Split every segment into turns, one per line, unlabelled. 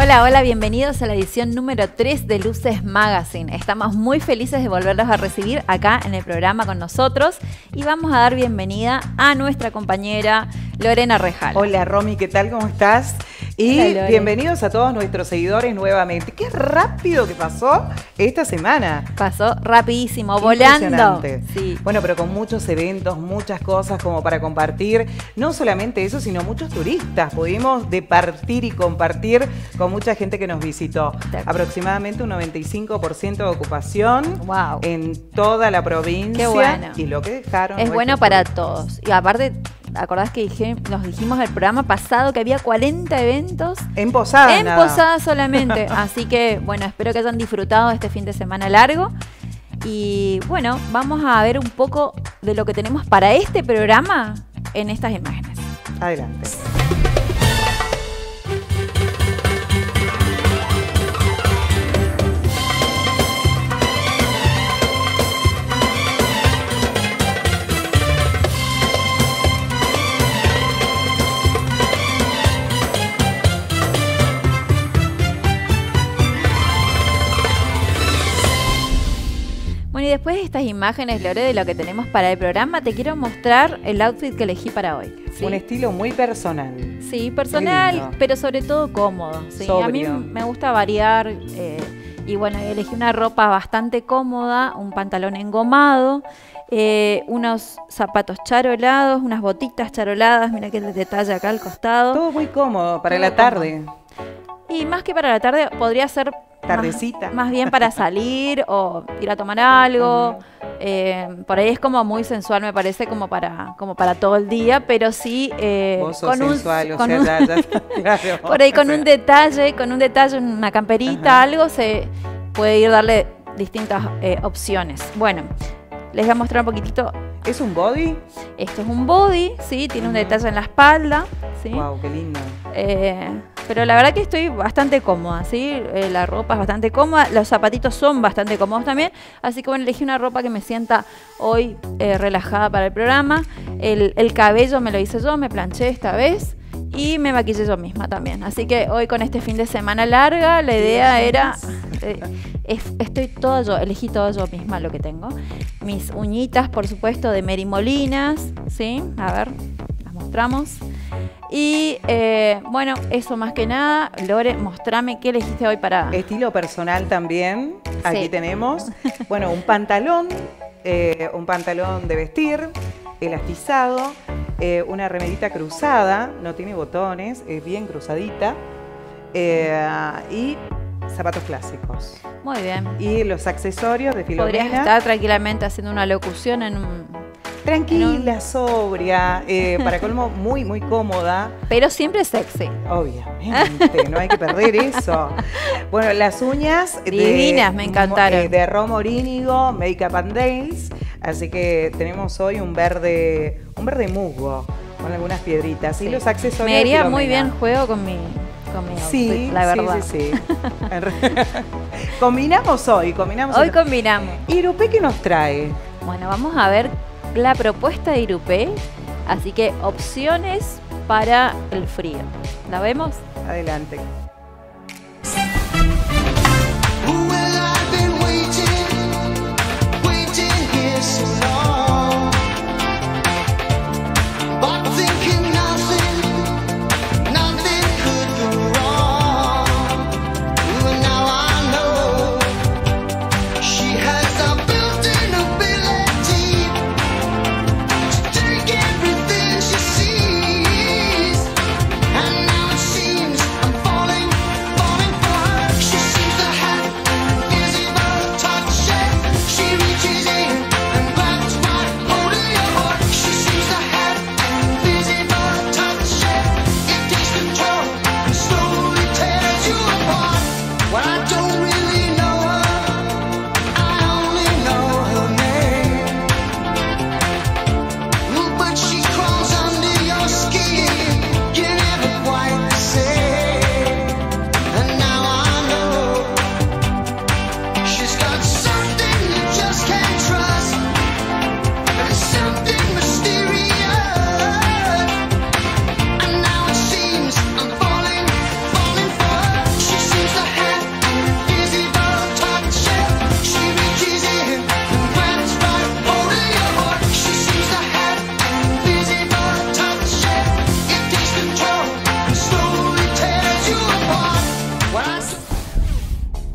Hola, hola, bienvenidos a la edición número 3 de Luces Magazine. Estamos muy felices de volverlos a recibir acá en el programa con nosotros y vamos a dar bienvenida a nuestra compañera Lorena Rejala.
Hola Romy, ¿qué tal? ¿Cómo estás? Y
hola,
bienvenidos a todos nuestros seguidores nuevamente. ¡Qué rápido que pasó esta semana!
Pasó rapidísimo, volando.
Sí. Bueno, pero con muchos eventos, muchas cosas como para compartir. No solamente eso, sino muchos turistas. Pudimos departir y compartir con mucha gente que nos visitó. Aproximadamente un 95% de ocupación en toda la provincia.
Qué bueno.
Y lo que dejaron.
Es bueno para todos. Y aparte, ¿acordás que nos dijimos el programa pasado que había 40 eventos?
En Posada.
En Posada solamente. Así que, bueno, espero que hayan disfrutado este fin de semana largo. Y bueno, vamos a ver un poco de lo que tenemos para este programa en estas imágenes.
Adelante.
Bueno, y después de estas imágenes, Lore, de lo que tenemos para el programa, te quiero mostrar el outfit que elegí para hoy. ¿Sí?
Un estilo muy personal.
Sí, personal, pero sobre todo cómodo. ¿Sí? A mí me gusta variar y bueno, elegí una ropa bastante cómoda, un pantalón engomado, unos zapatos charolados, unas botitas charoladas, mira qué detalle acá al costado.
Todo muy cómodo para la tarde.
Y más que para la tarde, podría ser
tardecita.
Más bien para salir o ir a tomar algo. Por ahí es como muy sensual, me parece, como para todo el día, pero sí
vos sos sensual, claro.
Por ahí con un detalle, una camperita, algo, se puede ir darle distintas opciones. Bueno, les voy a mostrar un poquitito.
¿Es un body?
Esto es un body, sí, tiene un detalle en la espalda. ¿Sí?
Wow, qué lindo.
Pero la verdad que estoy bastante cómoda, ¿sí? La ropa es bastante cómoda, los zapatitos son bastante cómodos también, así que bueno, elegí una ropa que me sienta hoy relajada para el programa. El cabello me lo hice yo, me planché esta vez y me maquillé yo misma también. Así que hoy con este fin de semana larga, la idea era... estoy todo yo, elegí todo yo misma lo que tengo. Mis uñitas, por supuesto, de Mary Molinas, ¿sí? A ver, las mostramos. Y bueno, eso más que nada. Lore, mostrame qué elegiste hoy para...
Estilo personal también, aquí
sí.
tenemos. Bueno, un pantalón de vestir, elastizado, una remerita cruzada, no tiene botones, es bien cruzadita, y zapatos clásicos.
Muy bien.
Y los accesorios de Filomena.
Podrías estar tranquilamente haciendo una locución en un...
Tranquila, sobria, para colmo muy, muy cómoda.
Pero siempre sexy.
Obviamente, no hay que perder eso. Bueno, las uñas
divinas, me encantaron.
De Romo Orínigo, Makeup and Nails. Así que tenemos hoy un verde musgo con algunas piedritas. Sí. Y los accesorios.
Me haría muy bien juego con mi outfit,
sí,
la verdad.
Sí. Combinamos hoy.
Combinamos.
¿Y Irupé qué nos trae?
Bueno, vamos a ver la propuesta de Irupé, así que opciones para el frío. ¿La vemos?
Adelante.
Falling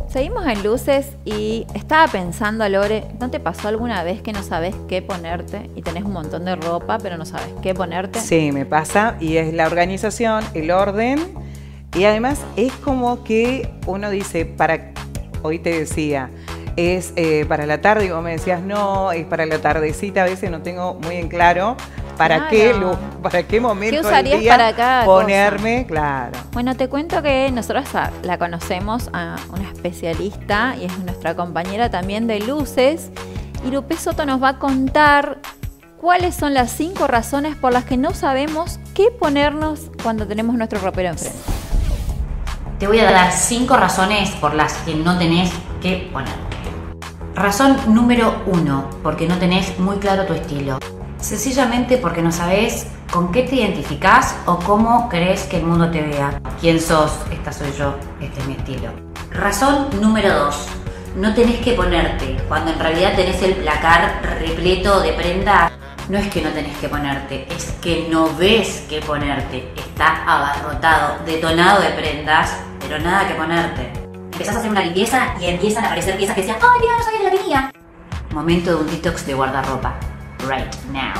Seguimos en luces y estaba pensando, Lore, ¿no te pasó alguna vez que no sabes qué ponerte y tenés un montón de ropa pero no sabes qué ponerte?
Sí, me pasa, y es la organización, el orden, y además es como que uno dice, hoy te decía, es para la tarde, y vos me decías, no, es para la tardecita, a veces no tengo muy en claro para qué momento
¿Qué usarías
del día
para cada
ponerme,
cosa?
Claro.
Bueno, te cuento que nosotros la conocemos a una especialista y es nuestra compañera también de luces. Y Lupe Soto nos va a contar cuáles son las 5 razones por las que no sabemos qué ponernos cuando tenemos nuestro ropero enfrente.
Te voy a dar 5 razones por las que no tenés que ponerte. Razón número 1, porque no tenés muy claro tu estilo. Sencillamente porque no sabés con qué te identificás o cómo querés que el mundo te vea. ¿Quién sos? Esta soy yo, este es mi estilo. Razón número 2, no tenés que ponerte cuando en realidad tenés el placar repleto de prendas. No es que no tenés que ponerte, es que no ves qué ponerte. Está abarrotado, detonado de prendas, pero nada que ponerte. Empezás a hacer una limpieza y empiezan a aparecer piezas que decían, ¡ay, mira, no sabía que la tenía! Momento de un detox de guardarropa. Right now.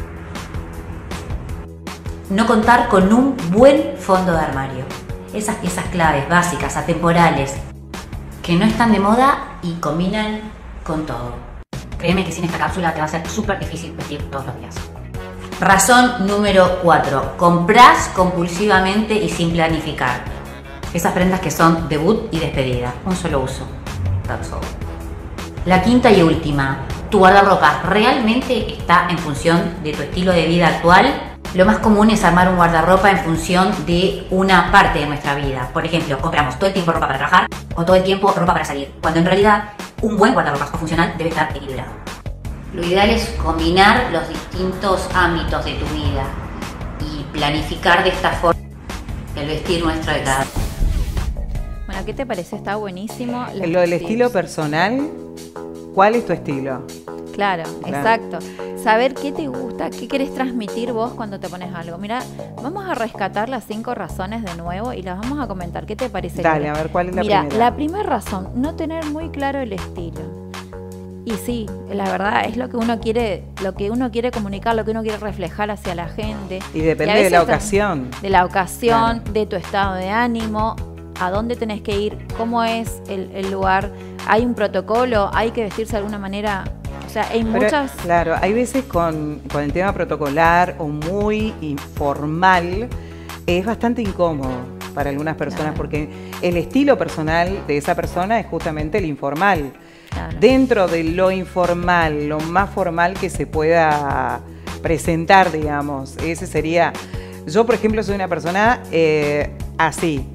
No contar con un buen fondo de armario. Esas piezas claves, básicas, atemporales, que no están de moda y combinan con todo. Créeme que sin esta cápsula te va a ser súper difícil vestir todos los días. Razón número 4. Comprás compulsivamente y sin planificar. Esas prendas que son debut y despedida. Un solo uso. That's all. La quinta y última. ¿Tu guardarropa realmente está en función de tu estilo de vida actual? Lo más común es armar un guardarropa en función de una parte de nuestra vida. Por ejemplo, compramos todo el tiempo ropa para trabajar o todo el tiempo ropa para salir, cuando en realidad un buen guardarropa funcional debe estar equilibrado. Lo ideal es combinar los distintos ámbitos de tu vida y planificar de esta forma el vestir nuestro de cada día.
Bueno, ¿qué te parece? Está buenísimo.
Lo del estilo personal, ¿cuál es tu estilo?
Claro, exacto. Saber qué te gusta, qué querés transmitir vos cuando te pones algo. Mira, vamos a rescatar las 5 razones de nuevo y las vamos a comentar. ¿Qué te parece?
Dale, a ver, ¿cuál es la primera?
Mira, la primera razón, no tener muy claro el estilo. Y sí, la verdad es lo que uno quiere comunicar, lo que uno quiere reflejar hacia la gente.
Y depende de la ocasión.
De la ocasión,
claro,
de tu estado de ánimo, a dónde tenés que ir, cómo es el lugar. Hay un protocolo, hay que vestirse de alguna manera. O sea, hay muchas...
Claro, hay veces con el tema protocolar o muy informal, es bastante incómodo para algunas personas, claro, porque el estilo personal de esa persona es justamente el informal. Claro. Dentro de lo informal, lo más formal que se pueda presentar, digamos, ese sería... Yo, por ejemplo, soy una persona así,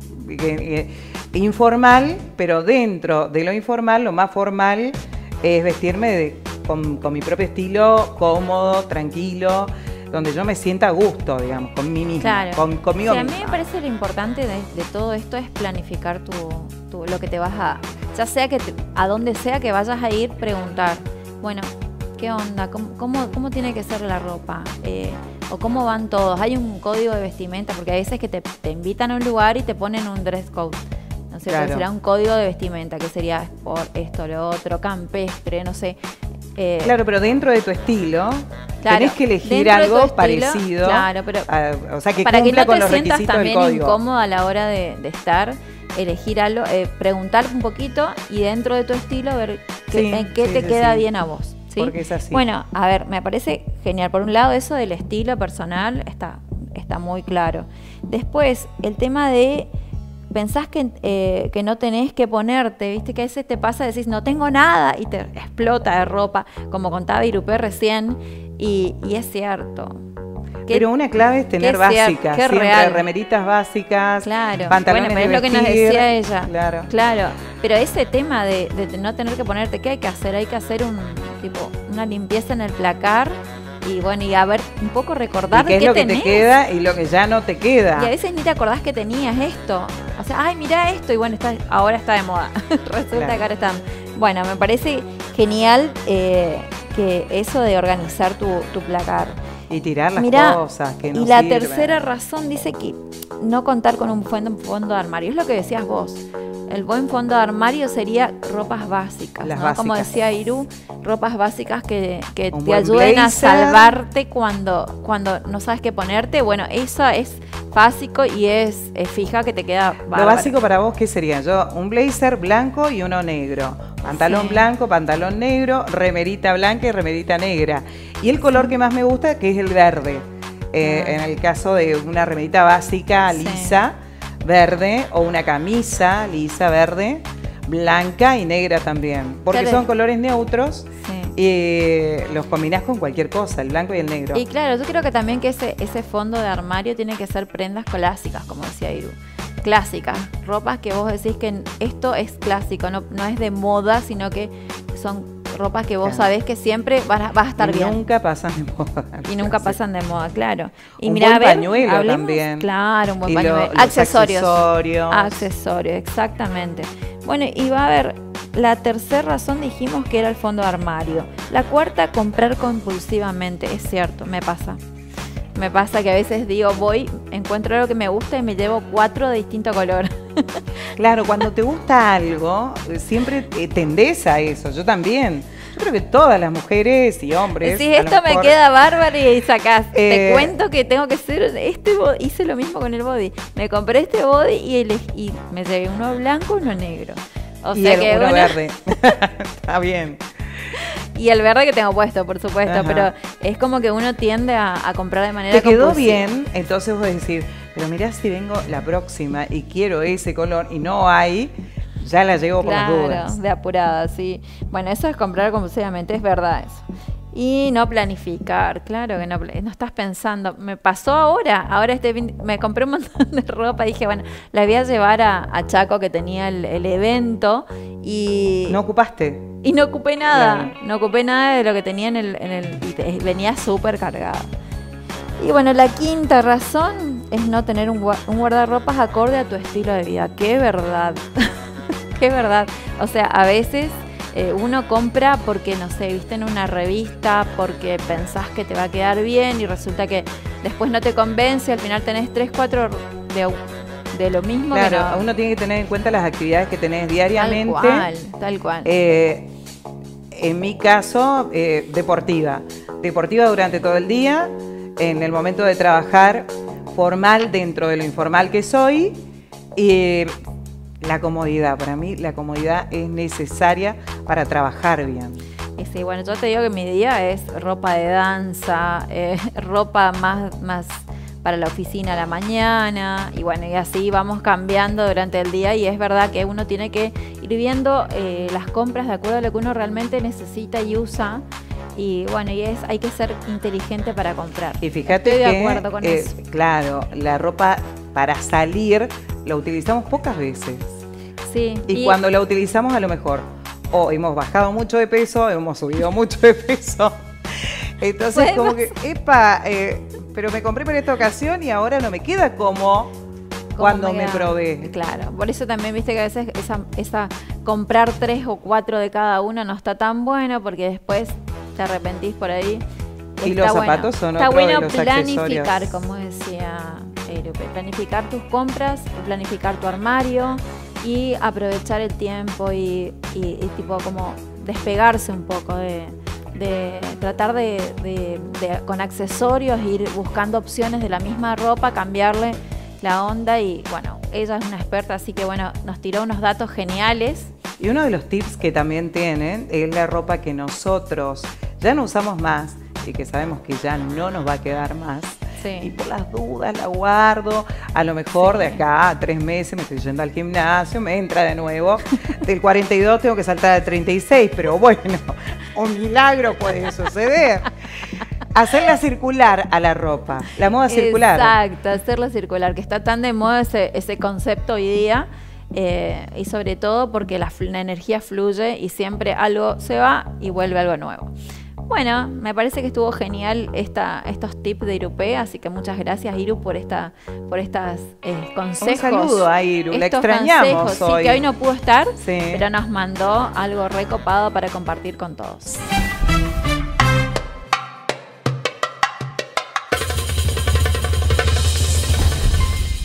informal, pero dentro de lo informal, lo más formal es vestirme con mi propio estilo, cómodo, tranquilo, donde yo me sienta a gusto, digamos, con mí misma,
claro,
conmigo
sí,
misma.
A mí me parece lo importante de todo esto es planificar lo que te vas a... Ya sea que a donde sea que vayas a ir, preguntar, bueno, ¿qué onda? ¿Cómo tiene que ser la ropa? ¿O cómo van todos? Hay un código de vestimenta, porque a veces que te invitan a un lugar y te ponen un dress code. No sé, claro, será un código de vestimenta, que sería por esto, lo otro, campestre, no sé.
Claro, pero dentro de tu estilo,
claro,
tenés que elegir algo estilo, parecido.
Claro, pero
o sea, que
para que no
con
te
los
sientas
requisitos del
también
código.
Incómoda a la hora de estar, elegir algo, preguntar un poquito y dentro de tu estilo ver en qué te queda bien a vos. ¿Sí?
Porque es así.
Bueno, a ver, me parece genial. Por un lado, eso del estilo personal está muy claro. Después, el tema de pensás que no tenés que ponerte, viste que a veces te pasa, decís no tengo nada y te explota de ropa, como contaba Irupé recién, y es cierto.
Pero una clave es tener básicas, siempre real. Remeritas básicas,
claro,
pantalones
bueno, pero
de
es lo que nos decía ella.
Claro.
Claro, pero ese tema de no tener que ponerte, ¿qué hay que hacer? Hay que hacer una limpieza en el placar y bueno, y a ver, un poco recordar
qué es lo que
tenés.
te queda y lo que ya no te queda.
Y a veces ni te acordás que tenías esto. O sea, ay, mira esto y bueno, ahora está de moda. Resulta claro, que ahora está... Bueno, me parece genial que eso de organizar tu placar.
Y tirar las cosas que no
y la
sirven.
Tercera razón dice que no contar con un fondo de armario. Es lo que decías vos. el buen fondo de armario sería ropas básicas,
Las
¿no?
básicas.
Como decía Iru, ropas básicas que te
Un buen
ayuden a
blazer.
salvarte cuando no sabes qué ponerte. Bueno, eso es básico y es fija que te queda
Lo
bárbaro.
básico para vos, ¿qué sería? Yo, un blazer blanco y uno negro. Pantalón
Sí.
blanco, pantalón negro, remerita blanca y remerita negra. Y el color que más me gusta, que es el verde. En el caso de una remerita básica
Sí.
lisa, verde, o una camisa lisa, verde, blanca y negra también. Porque
Claro.
son colores neutros
Sí.
y los combinás con cualquier cosa, el blanco y el negro.
Y claro, yo creo que también que ese fondo de armario tiene que ser prendas clásicas, como decía Iru. Clásicas, ropas que vos decís que esto es clásico, no es de moda, sino que son ropas que vos
Claro.
sabés que siempre vas a estar
Y
bien.
nunca pasan de moda.
Y nunca pasan de moda, claro. Y
Un
mira,
buen
a ver,
pañuelo
hablemos-
también.
Claro, un buen
Y
pañuelo.
los
Accesorios.
accesorios.
Accesorios, exactamente. Bueno, y va a haber, la tercera razón dijimos que era el fondo de armario. La cuarta, comprar compulsivamente. Es cierto, me pasa. Me pasa que a veces digo, encuentro algo que me gusta y me llevo 4 de distinto color.
Claro, cuando te gusta algo, siempre tendés a eso. Yo también. Yo creo que todas las mujeres y hombres.
Si
a lo
esto me
mejor,
queda bárbaro y sacás. Te
Eh,
cuento que tengo que hacer este body. Hice lo mismo con el body. Me compré este body y me llevé uno blanco y uno negro. O
y
sea
el
que
uno
uno-
verde. Está bien.
Y el verde que tengo puesto, por supuesto.
Ajá.
Pero es como que uno tiende a comprar de manera
Te quedó
compulsiva.
bien, entonces vos decir, pero mirá si vengo la próxima y quiero ese color y no hay, ya la llevo por las
Claro,
dudas.
de apurada, sí. Bueno, eso es comprar compulsivamente, es verdad eso. Y no planificar, claro que no estás pensando. Me pasó ahora me compré un montón de ropa y dije, bueno, la voy a llevar a Chaco que tenía el evento y
¿No ocupaste?
y no ocupé nada.
Claro.
No ocupé nada de lo que tenía y venía súper cargada. Y bueno, la quinta razón es no tener un guardarropas acorde a tu estilo de vida. ¡Qué verdad! ¡Qué verdad! O sea, a veces uno compra porque, no sé, viste en una revista, porque pensás que te va a quedar bien y resulta que después no te convence, al final tenés 3, 4 de lo mismo. que
Claro,
no.
uno tiene que tener en cuenta las actividades que tenés diariamente.
Tal cual.
En mi caso, deportiva. Deportiva durante todo el día, en el momento de trabajar, formal dentro de lo informal que soy. Y la comodidad, para mí la comodidad es necesaria para trabajar bien.
Y sí, bueno, yo te digo que mi día es ropa de danza, ropa más para la oficina a la mañana, y bueno, y así vamos cambiando durante el día, y es verdad que uno tiene que ir viendo las compras de acuerdo a lo que uno realmente necesita y usa, y bueno, hay que ser inteligente para comprar.
Y fíjate
Estoy de
que,
acuerdo con eso.
claro, la ropa para salir la utilizamos pocas veces.
Sí,
Y cuando la utilizamos a lo mejor o hemos bajado mucho de peso, hemos subido mucho de peso. Entonces
Bueno,
como que, pero me compré para esta ocasión y ahora no me queda como cuando me
queda?
probé.
Claro, por eso también viste que a veces esa comprar 3 o 4 de cada uno no está tan bueno porque después te arrepentís por ahí.
Y
Está
los zapatos son
Está
otro de
bueno
los
planificar,
accesorios.
como decía Erupe, planificar tus compras, planificar tu armario y aprovechar el tiempo y tipo como despegarse un poco de tratar de con accesorios ir buscando opciones de la misma ropa, cambiarle la onda y bueno, ella es una experta, así que bueno, nos tiró unos datos geniales.
Y uno de los tips que también tienen es la ropa que nosotros ya no usamos más y que sabemos que ya no nos va a quedar más.
Sí.
Y por las dudas la guardo. A lo mejor de acá a 3 meses me estoy yendo al gimnasio, me entra de nuevo. Del 42 tengo que saltar al 36, pero bueno, un milagro puede suceder. Hacerla circular a la ropa, la moda circular.
Exacto, hacerla circular, que está tan de moda ese concepto hoy día. Y sobre todo porque la energía fluye y siempre algo se va y vuelve algo nuevo. Bueno, me parece que estuvo genial estos tips de Irupe, así que muchas gracias Iru por estos consejos.
Un saludo a Iru, la
Estos
extrañamos
consejos,
hoy.
Sí, que hoy no pudo estar,
Sí.
pero nos mandó algo recopado para compartir con todos.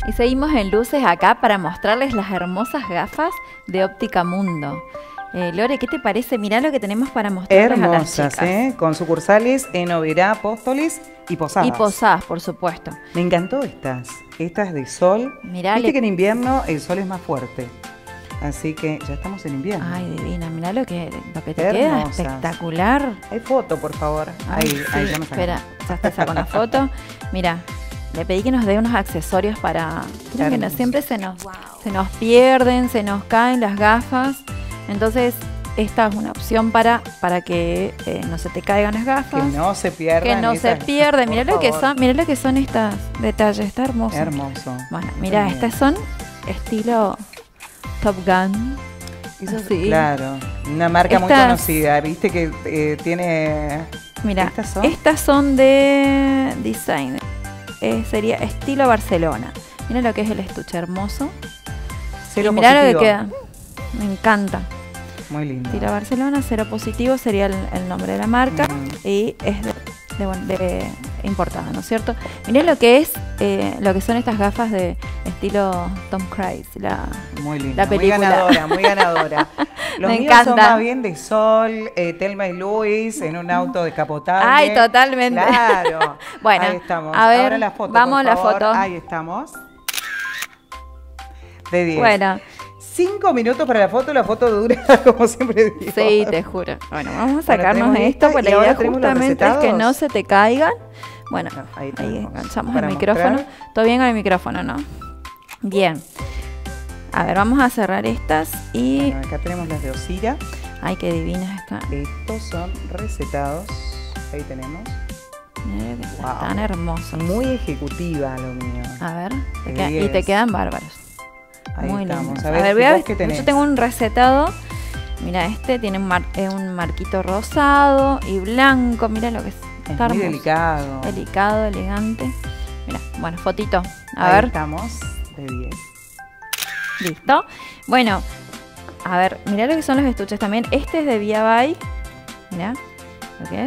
Y seguimos en luces acá para mostrarles las hermosas gafas de Óptica Mundo. Lore, ¿qué te parece? Mirá lo que tenemos para mostrarles
Hermosas,
a las chicas.
con sucursales en Oberá, Apóstoles y Posadas.
Y Posadas, por supuesto.
Me encantó estas de sol.
Mirá,
Viste que en invierno el sol es más fuerte. Así que ya estamos en invierno.
Ay, divina, mirá lo que te
Hermosas.
queda espectacular.
Hay foto, por favor.
Ay,
Ahí ya me sacaron.
espera, ya te saco una foto. Mira, le pedí que nos dé unos accesorios para... Creo que siempre se nos pierden, se nos caen las gafas. Entonces, esta es una opción para que no se te caigan las gafas.
Que no se pierdan.
Que no se pierden. Mirá lo que son estos detalles. Está hermoso.
Hermoso.
Bueno, mira, estas son estilo Top Gun.
Eso
Sí.
Claro, una marca muy conocida. Viste que tiene...
Mira, estas son de design. Sería estilo Barcelona. Mira lo que es el estuche hermoso.
Cero
y mirá
positivo.
lo que queda. Me encanta.
Muy lindo.
Estilo Barcelona, cero positivo sería el nombre de la marca. Y es de importada, ¿no es cierto? Mirá lo que es, lo que son estas gafas de estilo Tom Cruise,
muy linda,
la película.
Muy ganadora. Los
Me
míos
encanta.
son más bien de sol, Thelma y Luis en un auto descapotable.
Ay, totalmente.
Claro.
Bueno,
ahí estamos.
a ver,
ahora la foto,
vamos a la
favor.
foto.
Ahí estamos. De 10.
Bueno.
5 minutos para la foto dura, como siempre digo.
Sí, te juro. Bueno, vamos a sacarnos esto, porque la
ahora
idea
tenemos los
justamente es que
recetados.
no se te caigan. Bueno,
Ahí
ahí
tenemos.
enganchamos
Para
el micrófono.
mostrar.
Todo bien con el micrófono, ¿no? Bien. A ver, vamos a cerrar estas y...
Bueno, acá tenemos las de Osira.
Ay, qué divinas están.
Estos son recetados. Ahí tenemos.
Mirá que
Wow.
están hermosos.
Muy ejecutiva lo mío.
A ver,
De
y te
10.
quedan bárbaros.
Ahí
Muy
estamos.
lindos.
A ver,
voy a
¿vos qué tenés?
yo tengo un recetado. Mira, este tiene un marquito rosado y blanco. Mira lo que es.
Es
Está
muy
hermoso.
delicado.
Delicado, elegante. Mira, bueno, fotito. A
Ahí
ver,
estamos, de 10.
listo. Bueno, a ver, mirá lo que son los estuches también. Este es de Via By. Mirá lo que es.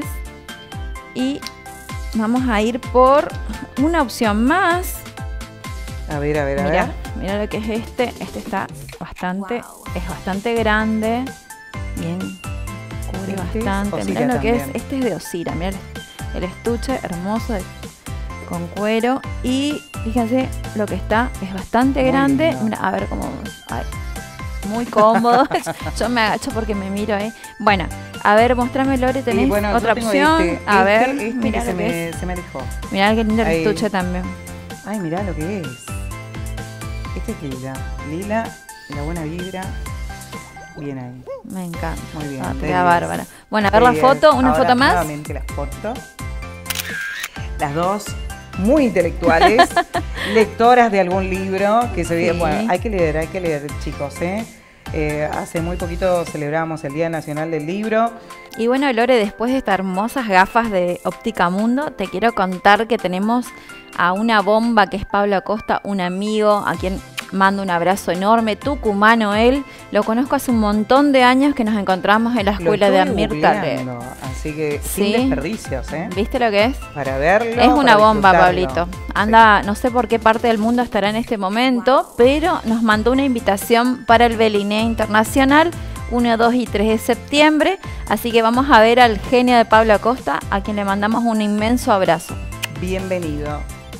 Y vamos a ir por una opción más.
A ver, a ver.
Mira lo que es este. Este está bastante, es bastante grande. Bien, cubre
Este es
bastante.
Osira
Mira lo que es.
también.
Este es de Osira. Mira el estuche hermoso con cuero. Y fíjense lo que está. Es bastante
Muy
grande.
lindo.
Mira, a ver cómo. Ay, muy cómodo. Yo me agacho porque me miro ahí. Bueno, a ver, mostrame, Lore, tenés
bueno, yo
otra
tengo
opción. A ver,
mira
mira lo que es.
se me alejó.
Mirá qué lindo el
Ahí.
estuche también.
Ay, mirá lo que es. Este es lila. Lila, la buena vibra. Bien ahí.
Me encanta.
Muy bien.
Ah, te
de
queda
10.
bárbara. Bueno, a ver
De
la
10.
foto, una
Ahora,
foto más.
Nuevamente la foto. Las dos muy intelectuales, lectoras de algún libro que se ve.
Sí.
Bueno, hay que leer, chicos, hace muy poquito celebramos el Día Nacional del Libro.
Y bueno, Lore, después de estas hermosas gafas de Óptica Mundo, te quiero contar que tenemos a una bomba que es Pablo Acosta, un amigo a quien mando un abrazo enorme, tucumano él. Lo conozco hace un montón de años que nos encontramos en la escuela de Amir Taleb.
Así que
Sí.
sin desperdicios,
¿Viste lo que es?
para verlo.
Es una
para
bomba,
disfrutarlo.
Pablito. Anda, no sé por qué parte del mundo estará en este momento, pero nos mandó una invitación para el Belinea Internacional 1, 2 y 3 de septiembre. Así que vamos a ver al genio de Pablo Acosta, a quien le mandamos un inmenso abrazo.
Bienvenido.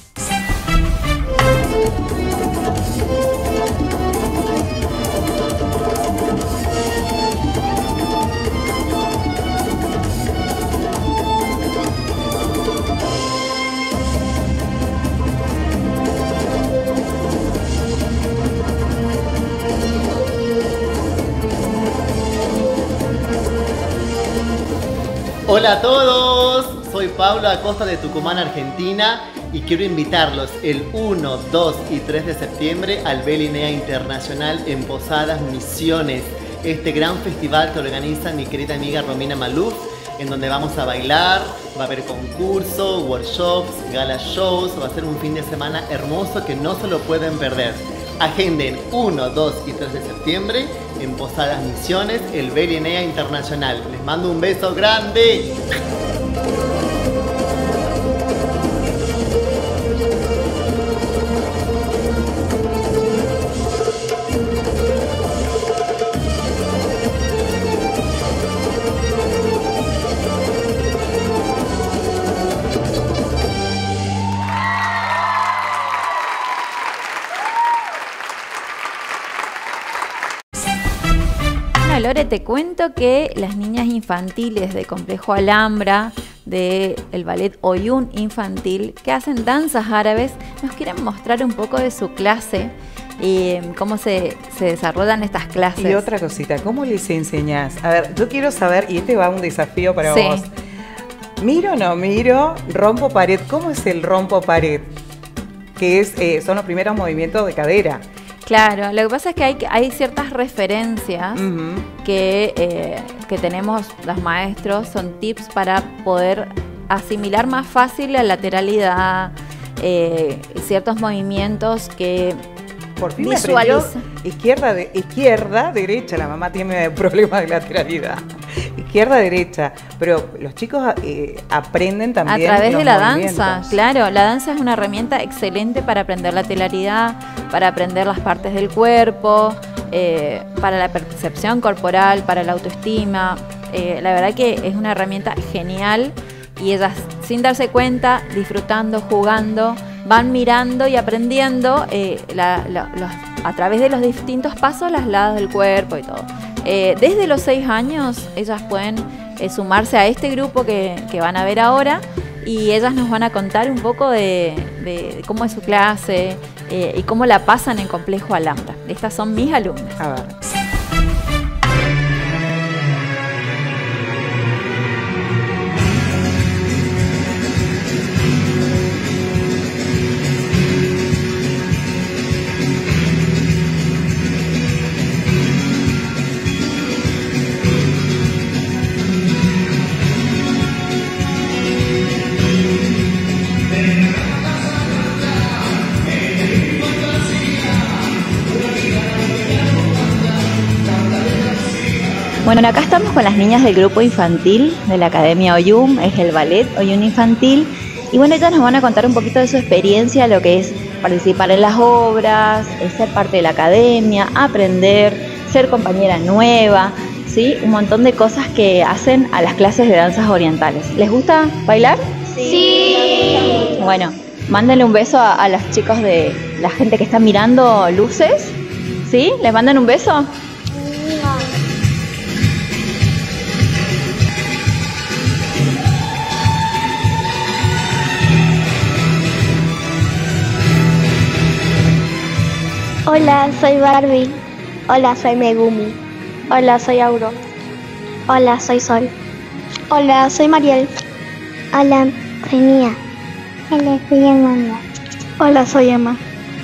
Hola a todos, soy Pablo Acosta de Tucumán, Argentina y quiero invitarlos el 1, 2 y 3 de septiembre al Belinea Internacional en Posadas Misiones, este gran festival que organiza mi querida amiga Romina Maluf, en donde vamos a bailar, va a haber concursos, workshops, gala shows, va a ser un fin de semana hermoso que no se lo pueden perder. Agenden 1, 2 y 3 de septiembre en Posadas Misiones, el Belinea Internacional. Les mando un beso grande.
Lore, te cuento que las niñas infantiles de Complejo Alhambra, del ballet Oyun infantil, que hacen danzas árabes, nos quieren mostrar un poco de su clase y cómo se desarrollan estas clases.
Y otra cosita, ¿cómo les enseñás? A ver, yo quiero saber, y este va un desafío para vos. ¿Miro o no miro? ¿Rompo pared? ¿Cómo es el rompo pared? Que son los primeros movimientos de cadera.
Claro, lo que pasa es que hay ciertas referencias que tenemos los maestros, son tips para poder asimilar más fácil la lateralidad, ciertos movimientos que
por fin visualiza. Izquierda, derecha, la mamá tiene problemas de lateralidad. Izquierda, derecha, pero los chicos aprenden también
a través de la danza, claro. La danza es una herramienta excelente para aprender lateralidad, para aprender las partes del cuerpo, para la percepción corporal, para la autoestima. La verdad que es una herramienta genial y ellas, sin darse cuenta, disfrutando, jugando, van mirando y aprendiendo a través de los distintos pasos, las lados del cuerpo y todo. Desde los 6 años ellas pueden sumarse a este grupo que van a ver ahora y ellas nos van a contar un poco de cómo es su clase y cómo la pasan en Complejo Alhambra. Estas son mis alumnas.
A ver.
Bueno, acá estamos con las niñas del grupo infantil de la Academia Oyun, es el ballet Oyun infantil. Y bueno, ellas nos van a contar un poquito de su experiencia, lo que es participar en las obras, ser parte de la academia, aprender, ser compañera nueva, ¿sí? Un montón de cosas que hacen a las clases de danzas orientales. ¿Les gusta bailar?
Sí.
Bueno, mándenle un beso a los chicos de la gente que está mirando luces, ¿sí? ¿Les mandan un beso?
Hola, soy Barbie. Hola, soy Megumi. Hola, soy Auro. Hola, soy Sol. Hola, soy Mariel. Hola, soy Mía. Hola, soy Amanda. Hola, soy Emma.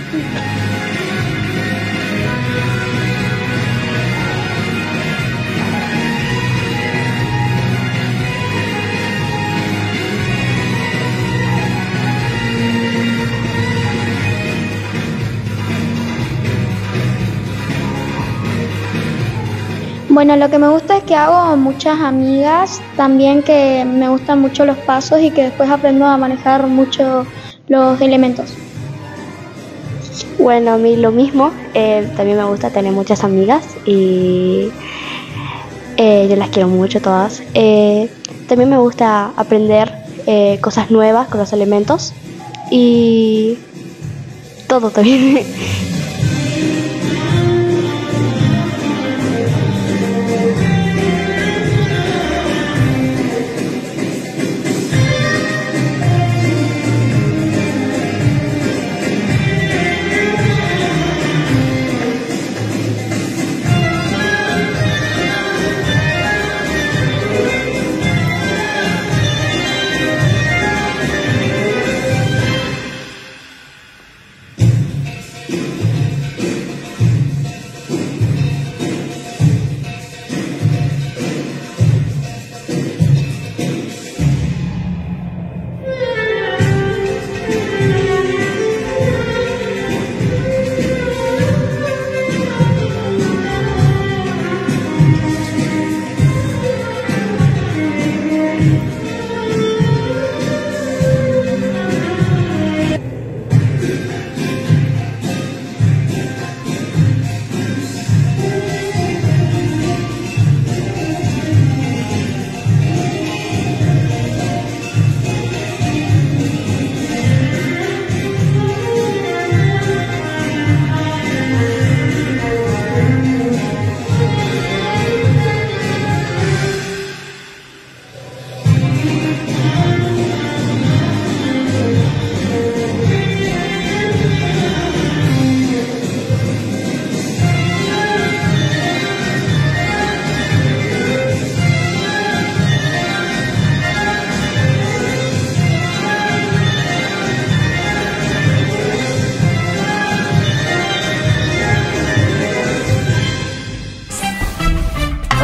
Bueno, lo que me gusta es que hago muchas amigas, también que me gustan mucho los pasos y que después aprendo a manejar mucho los elementos.
Bueno, a mí lo mismo, también me gusta tener muchas amigas y yo las quiero mucho todas. También me gusta aprender cosas nuevas con los elementos y todo también.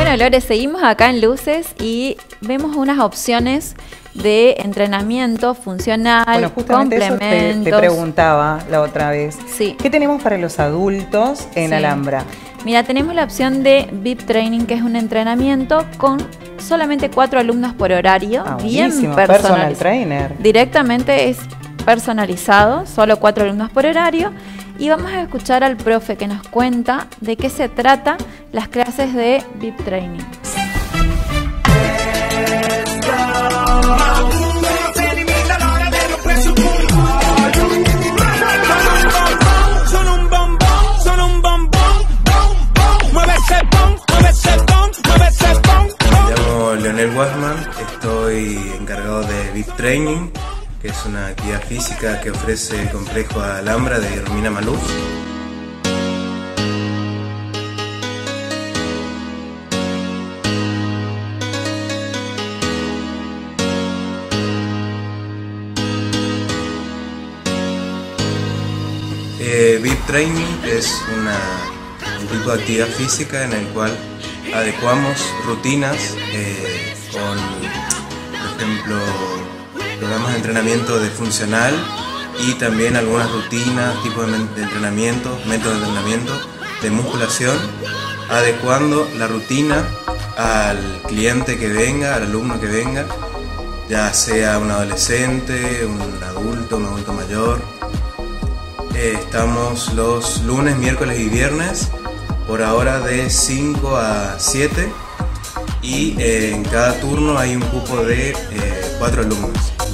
Bueno, Lore, seguimos acá en Luces y vemos unas opciones de entrenamiento funcional,
bueno, justamente
complementos.
Eso te preguntaba la otra vez.
Sí.
¿Qué tenemos para los adultos en Alhambra?
Mira, tenemos la opción de VIP Training, que es un entrenamiento con solamente 4 alumnos por horario, bien
personal trainer.
Directamente es personalizado, solo 4 alumnos por horario. Y vamos a escuchar al profe que nos cuenta de qué se trata las clases de VIP Training.
Me llamo Leonel Wasman, estoy encargado de VIP Training, que es una actividad física que ofrece el complejo Alhambra de Romina Maluf. VIP Training es un tipo de actividad física en el cual adecuamos rutinas con, por ejemplo, programas de entrenamiento de funcional y también algunas rutinas, tipos de entrenamiento, métodos de entrenamiento de musculación, adecuando la rutina al cliente que venga, al alumno que venga, ya sea un adolescente, un adulto mayor. Estamos los lunes, miércoles y viernes, por ahora de 5 a 7, y en cada turno hay un cupo de 4 alumnos.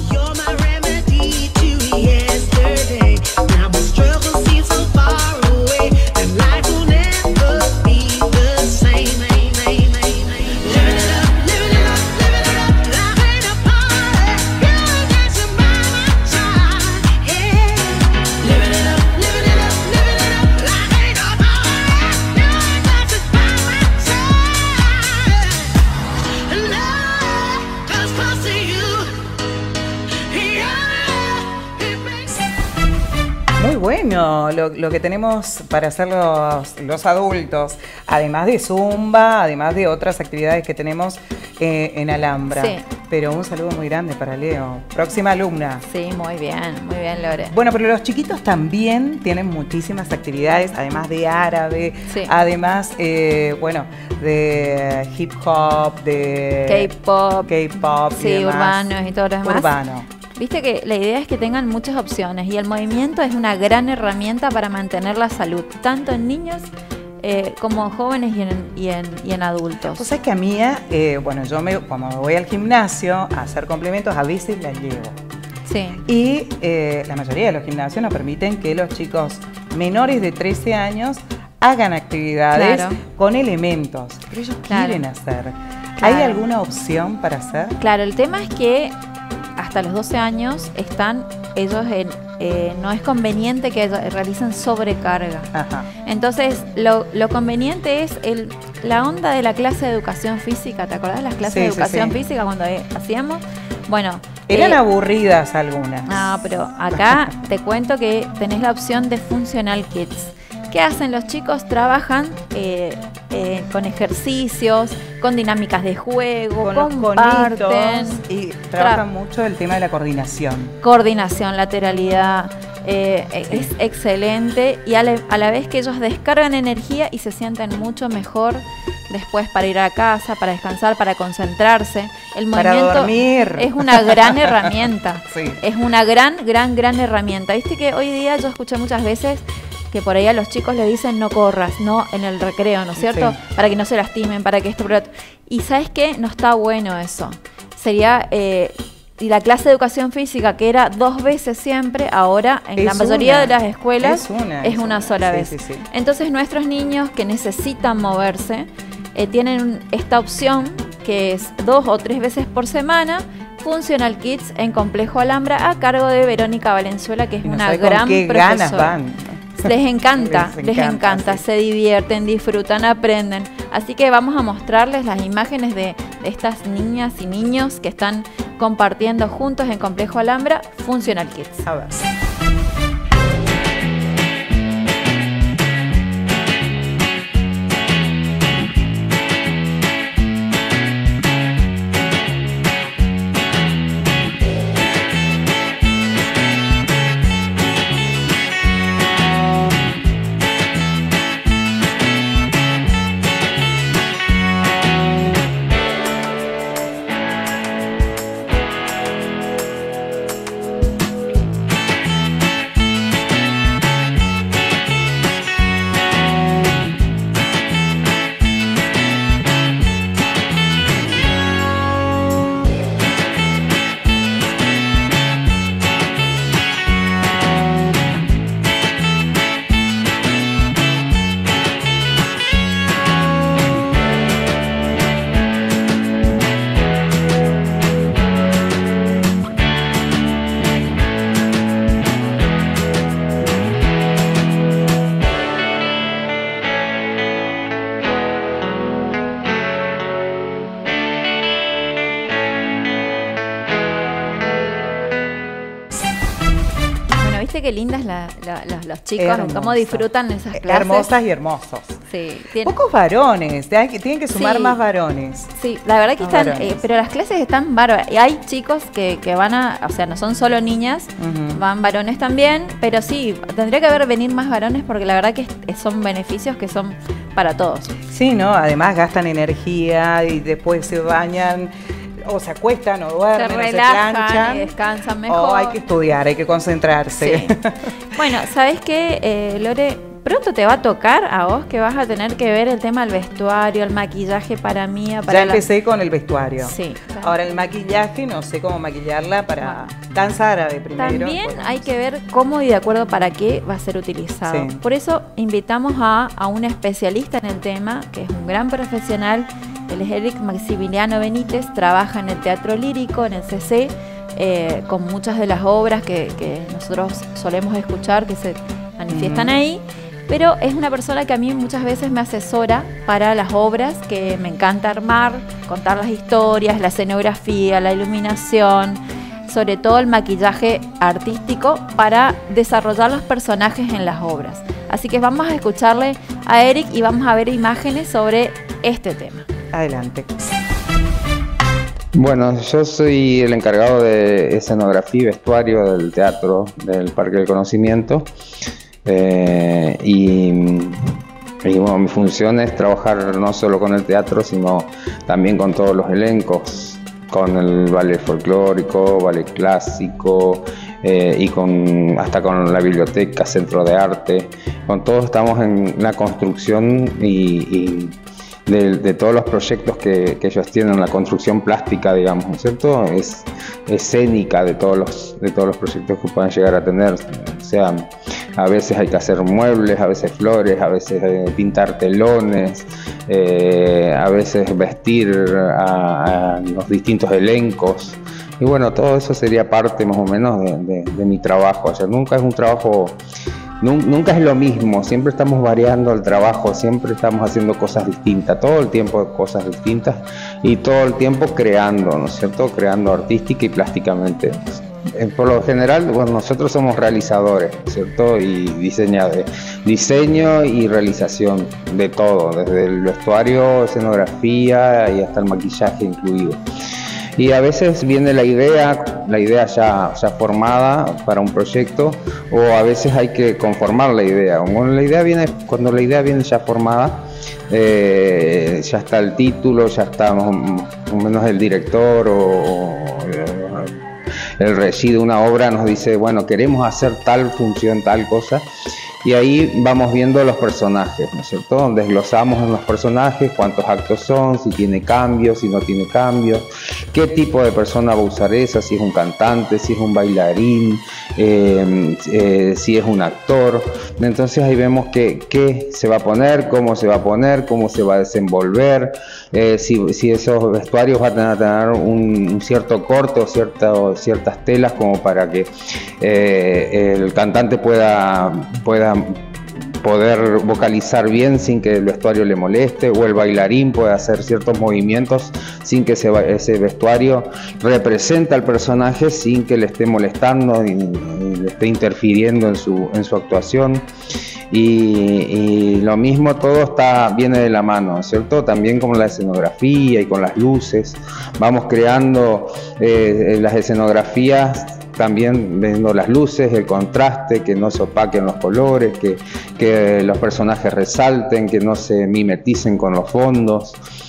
Bueno, lo que tenemos para hacer los adultos, además de Zumba, además de otras actividades que tenemos en Alhambra.
Sí.
Pero un saludo muy grande para Leo, próxima alumna.
Sí, muy bien, Lore.
Bueno, pero los chiquitos también tienen muchísimas actividades, además de árabe,
sí.
Además, bueno, de hip hop, de K-pop,
sí, y urbanos y todo lo demás.
Urbano.
Viste que la idea es que tengan muchas opciones y el movimiento es una gran herramienta para mantener la salud, tanto en niños como jóvenes y en adultos.
Pues es que a mí, bueno, como voy al gimnasio a hacer complementos, a veces las llevo.
Sí.
Y la mayoría de los gimnasios nos permiten que los chicos menores de 13 años hagan actividades con elementos que ellos quieren hacer. ¿Hay alguna opción para hacer?
Claro, el tema es que hasta los 12 años están ellos no es conveniente que realicen sobrecarga.
Ajá.
Entonces, lo conveniente es la onda de la clase de educación física. ¿Te acordás de las clases de educación física cuando hacíamos? Bueno,
eran aburridas algunas.
No, pero acá te cuento que tenés la opción de Functional Kids. ¿Qué hacen los chicos? Trabajan con ejercicios, con dinámicas de juego,
con
comparten.
Y trabajan mucho el tema de la coordinación.
Coordinación, lateralidad, es excelente. Y a la vez que ellos descargan energía y se sienten mucho mejor después para ir a casa, para descansar, para concentrarse. El movimiento
para dormir.
Es una gran herramienta.
Sí.
Es una gran herramienta. Viste que hoy día yo escuché muchas veces que por ahí a los chicos le dicen no corras, no en el recreo, ¿no es cierto? Sí. Para que no se lastimen, para que esto... Y ¿sabes qué? No está bueno eso. Sería... y la clase de educación física, que era 2 veces siempre, ahora en la mayoría de las escuelas es una sola vez.
Sí, sí, sí.
Entonces nuestros niños que necesitan moverse tienen esta opción que es 2 o 3 veces por semana, Functional Kids en Complejo Alhambra, a cargo de Verónica Valenzuela, que es una gran profesora.
Ganas van.
Les encanta, se divierten, disfrutan, aprenden. Así que vamos a mostrarles las imágenes de estas niñas y niños que están compartiendo juntos en Complejo Alhambra Functional Kids.
A ver.
qué lindas los chicos,
Hermosa.
cómo disfrutan esas clases.
Hermosas y hermosos.
Sí,
Pocos varones, tienen que sumar más varones.
Sí, la verdad que
Más
están,
varones.
pero las clases están bárbaras. Y hay chicos que van o sea, no son solo niñas, van varones también, pero sí, tendría que venir más varones porque la verdad que son beneficios que son para todos.
Sí, ¿no? Además gastan energía y después se bañan, o se acuestan, o duermen,
Se
o se
relajan
planchan.
y descansan mejor.
O hay que estudiar, hay que concentrarse.
Sí. Bueno, ¿sabes qué, Lore? Pronto te va a tocar a vos que vas a tener que ver el tema del vestuario, el maquillaje para mí.
Ya empecé con el vestuario.
Sí. Claro.
Ahora el maquillaje, no sé cómo maquillarla para danza árabe primero.
También
Bueno,
hay que ver cómo y de acuerdo para qué va a ser utilizado.
Sí.
Por eso invitamos a un especialista en el tema, que es un gran profesional. Él es Eric Maximiliano Benítez, trabaja en el Teatro Lírico, en el CC, con muchas de las obras que nosotros solemos escuchar, que se manifiestan ahí. Pero es una persona que a mí muchas veces me asesora para las obras, que me encanta armar, contar las historias, la escenografía, la iluminación, sobre todo el maquillaje artístico para desarrollar los personajes en las obras. Así que vamos a escucharle a Eric y vamos a ver imágenes sobre este tema.
Adelante.
Bueno, yo soy el encargado de escenografía y vestuario del Teatro del Parque del Conocimiento. Y bueno, mi función es trabajar no solo con el teatro, sino también con todos los elencos, con el ballet folclórico, ballet clásico, y hasta con la biblioteca, centro de arte. Con todos estamos en la construcción y de todos los proyectos que ellos tienen, la construcción plástica, digamos, ¿no es cierto? Es escénica de todos los proyectos que puedan llegar a tener. O sea, a veces hay que hacer muebles, a veces flores, a veces pintar telones, a veces vestir a los distintos elencos. Y bueno, todo eso sería parte más o menos de mi trabajo. O sea, nunca es un trabajo... Nunca es lo mismo, siempre estamos variando el trabajo, siempre estamos haciendo cosas distintas, todo el tiempo cosas distintas y todo el tiempo creando, ¿no es cierto? Creando artística y plásticamente. Por lo general, bueno, nosotros somos realizadores, ¿no es cierto? Y diseño y realización de todo, desde el vestuario, escenografía y hasta el maquillaje incluido. Y a veces viene la idea ya formada para un proyecto, o a veces hay que conformar la idea. Cuando la idea viene ya formada, ya está el título, ya está más o menos el director o el regi de una obra nos dice, bueno, queremos hacer tal función, tal cosa. Y ahí vamos viendo los personajes, ¿no es cierto? Desglosamos en los personajes, cuántos actos son, si tiene cambios, si no tiene cambios, qué tipo de persona va a usar esa, si es un cantante, si es un bailarín, si es un actor. Entonces ahí vemos qué se va a poner, cómo se va a desenvolver, si esos vestuarios van a tener un cierto corte o ciertas telas como para que el cantante pueda poder vocalizar bien sin que el vestuario le moleste, o el bailarín puede hacer ciertos movimientos sin que ese vestuario represente al personaje sin que le esté molestando y le esté interfiriendo en su actuación. Y lo mismo, todo viene de la mano, ¿cierto? También con la escenografía y con las luces, vamos creando las escenografías, también viendo las luces, el contraste, que no se opaquen los colores, que los personajes resalten, que no se mimeticen con los fondos,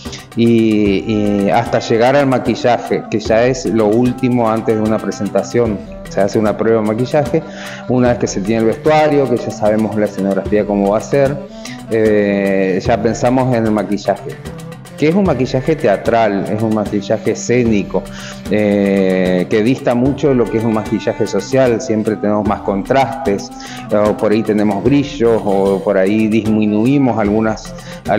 y hasta llegar al maquillaje, que ya es lo último antes de una presentación. Se hace una prueba de maquillaje, una vez que se tiene el vestuario, que ya sabemos la escenografía cómo va a ser, ya pensamos en el maquillaje, que es un maquillaje teatral, es un maquillaje escénico, que dista mucho de lo que es un maquillaje social. Siempre tenemos más contrastes, o por ahí tenemos brillos, o por ahí disminuimos algunas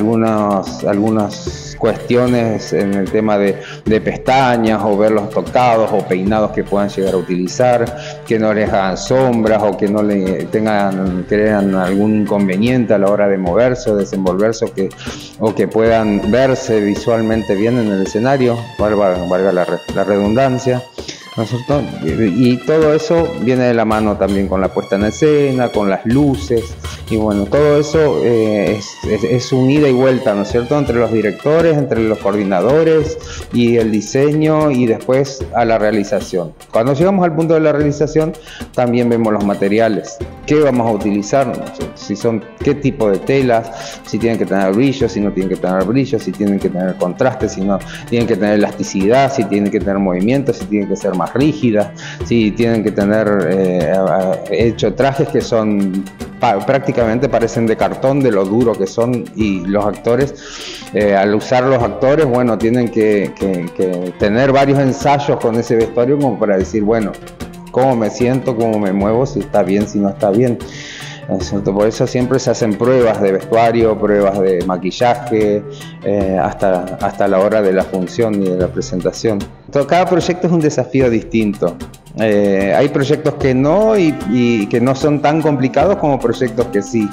cuestiones en el tema de pestañas, o verlos tocados o peinados que puedan llegar a utilizar, que no les hagan sombras o que no le crean algún inconveniente a la hora de moverse o desenvolverse, o que puedan verse visualmente bien en el escenario, valga la redundancia. ¿no es cierto? Y todo eso viene de la mano también con la puesta en escena, con las luces, y bueno, todo eso es un ida y vuelta, ¿no es cierto?, entre los directores, entre los coordinadores y el diseño y después a la realización. Cuando llegamos al punto de la realización también vemos los materiales, qué vamos a utilizar, si son, qué tipo de telas, si tienen que tener brillo, si no tienen que tener brillo, si tienen que tener contraste, si no tienen que tener elasticidad, si tienen que tener movimiento, si tienen que ser más rígidas, si tienen que tener hecho trajes que son prácticamente parecen de cartón de lo duro que son, y los actores, al usar los actores, bueno, tienen que tener varios ensayos con ese vestuario como para decir, bueno, cómo me siento, cómo me muevo, si está bien, si no está bien. Por eso siempre se hacen pruebas de vestuario, pruebas de maquillaje, hasta la hora de la función y de la presentación. Cada proyecto es un desafío distinto. Hay proyectos que no y que no son tan complicados como proyectos que sí.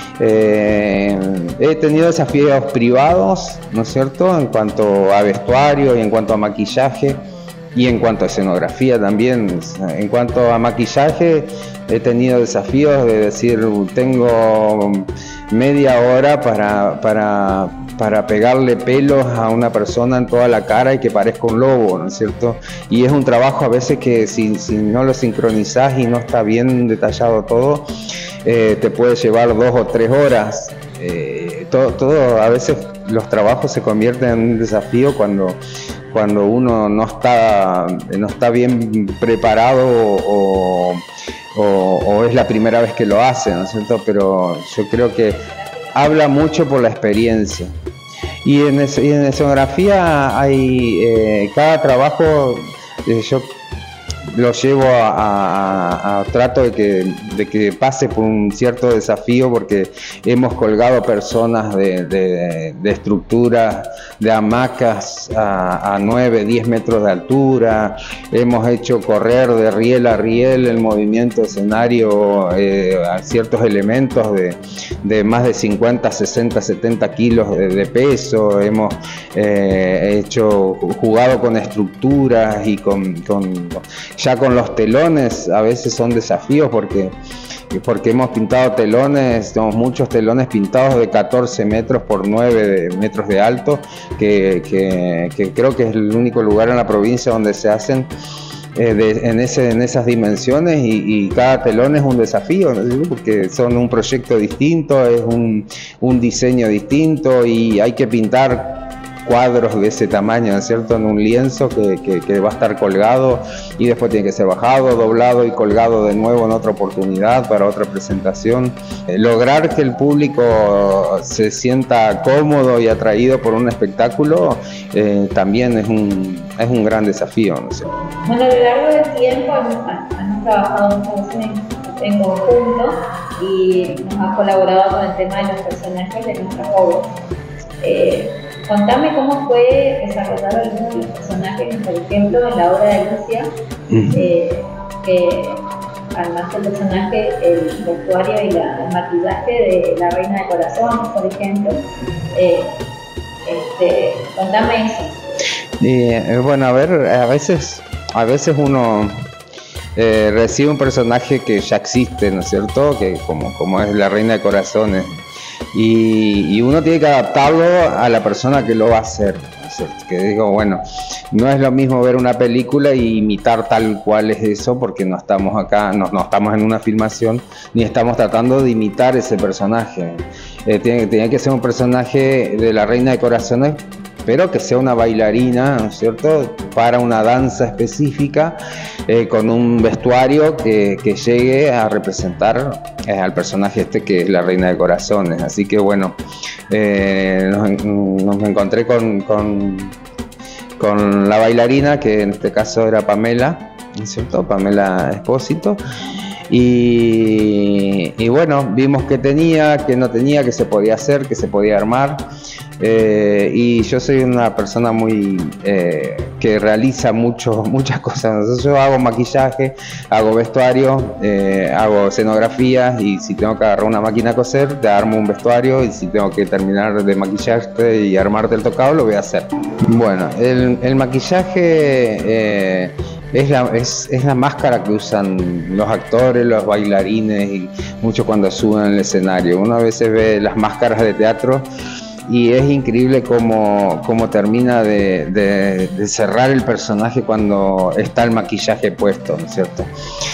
He tenido desafíos privados, ¿no es cierto?, en cuanto a vestuario y en cuanto a maquillaje y en cuanto a escenografía también. En cuanto a maquillaje, he tenido desafíos de decir, tengo media hora para pegarle pelos a una persona en toda la cara y que parezca un lobo, ¿no es cierto? Y es un trabajo a veces que si no lo sincronizás y no está bien detallado todo, te puede llevar 2 o 3 horas. Todo, a veces los trabajos se convierten en un desafío cuando uno no está bien preparado o es la primera vez que lo hace, ¿no es cierto? Pero yo creo que habla mucho por la experiencia. Y en escenografía hay cada trabajo, yo lo llevo trato de que pase por un cierto desafío, porque hemos colgado personas de estructuras, de hamacas a 9, 10 metros de altura, hemos hecho correr de riel a riel el movimiento de escenario a ciertos elementos de más de 50, 60, 70 kilos de peso, hemos jugado con estructuras y ya con los telones a veces son desafíos porque hemos pintado telones, tenemos muchos telones pintados de 14 metros por 9 metros de alto, que creo que es el único lugar en la provincia donde se hacen en esas dimensiones, y cada telón es un desafío, ¿no? Porque son un proyecto distinto, es un diseño distinto y hay que pintar cuadros de ese tamaño, ¿no es cierto?, en un lienzo que va a estar colgado y después tiene que ser bajado, doblado y colgado de nuevo en otra oportunidad para otra presentación. Lograr que el público se sienta cómodo y atraído por un espectáculo también es un gran desafío, ¿no sé?
Bueno, a lo largo del tiempo hemos trabajado mucho en conjunto y nos ha colaborado con el tema de los personajes de nuestras obras. Contame cómo fue desarrollar algunos de los personajes, por ejemplo, en la obra de Alicia, que además del personaje, el vestuario y el maquillaje de la Reina de Corazones, por ejemplo. Contame eso.
Bueno, a ver, a veces uno recibe un personaje que ya existe, ¿no es cierto?, que como es la Reina de Corazones. Y uno tiene que adaptarlo a la persona que lo va a hacer, ¿no es cierto? Que digo, bueno, no es lo mismo ver una película y imitar tal cual es eso, porque no estamos acá, no estamos en una filmación, ni estamos tratando de imitar ese personaje. Tiene que ser un personaje de la Reina de Corazones, pero que sea una bailarina, ¿no es cierto?, para una danza específica, con un vestuario que llegue a representar al personaje que es la Reina de Corazones. Así que bueno, nos encontré con la bailarina, que en este caso era Pamela, ¿no es cierto?, Pamela Espósito. Y bueno, vimos que tenía, que no tenía, que se podía hacer, que se podía armar. Y yo soy una persona muy que realiza muchas cosas. Yo hago maquillaje, hago vestuario, hago escenografías, y si tengo que agarrar una máquina a coser, te armo un vestuario, y si tengo que terminar de maquillarte y armarte el tocado, lo voy a hacer. Bueno, el maquillaje es la máscara que usan los actores, los bailarines y mucho cuando suben al escenario. Uno a veces ve las máscaras de teatro y es increíble cómo termina de cerrar el personaje cuando está el maquillaje puesto, ¿no es cierto?